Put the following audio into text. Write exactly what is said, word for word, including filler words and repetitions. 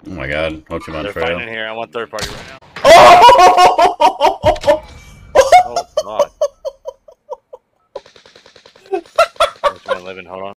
Oh my god, Pokemon They're trail. fighting in here. I want third party right now. Oh! Oh god. Pokemon living. Hold on.